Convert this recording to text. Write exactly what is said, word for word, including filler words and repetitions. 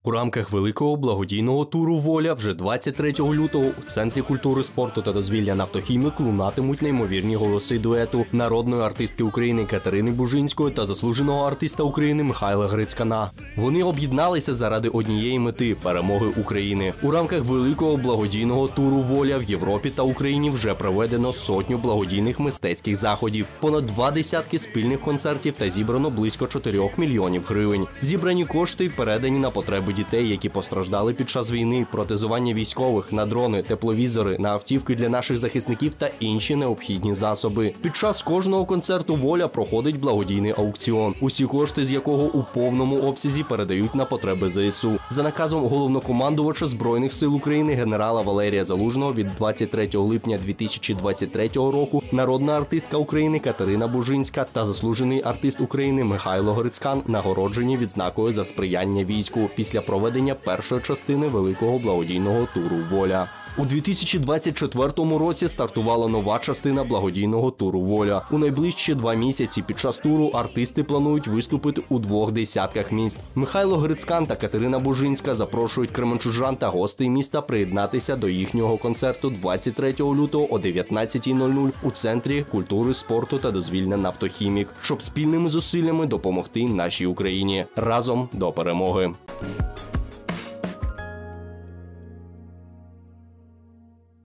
У рамках великого благодійного туру «Воля» вже двадцять третього лютого у Центрі культури, спорту та дозвілля «Нафтохімік» лунатимуть неймовірні голоси дуету народної артистки України Катерини Бужинської та заслуженого артиста України Михайла Грицькана. Вони об'єдналися заради однієї мети – перемоги України. У рамках великого благодійного туру «Воля» в Європі та Україні вже проведено сотню благодійних мистецьких заходів, понад два десятки спільних концертів та зібрано близько чотирьох мільйонів гривень. Зібрані кошти передані на потреби дітей, які постраждали під час війни, протезування військових, на дрони, тепловізори, на автівки для наших захисників та інші необхідні засоби. Під час кожного концерту «Воля» проходить благодійний аукціон, усі кошти з якого у повному обсязі передають на потреби зе ес у. За наказом головнокомандувача Збройних сил України генерала Валерія Залужного від двадцять третього липня дві тисячі двадцять третього року народна артистка України Катерина Бужинська та заслужений артист України Михайло Грицькан нагороджені відзнакою за сприяння війську після проведення першої частини великого благодійного туру «Воля». У дві тисячі двадцять четвертому році стартувала нова частина благодійного туру «Воля». У найближчі два місяці під час туру артисти планують виступити у двох десятках міст. Михайло Грицькан та Катерина Бужинська запрошують кременчужан та гостей міста приєднатися до їхнього концерту двадцять третього лютого о дев'ятнадцятій нуль нуль у Центрі культури, спорту та дозвілля «Нафтохімік», щоб спільними зусиллями допомогти нашій Україні. Разом до перемоги!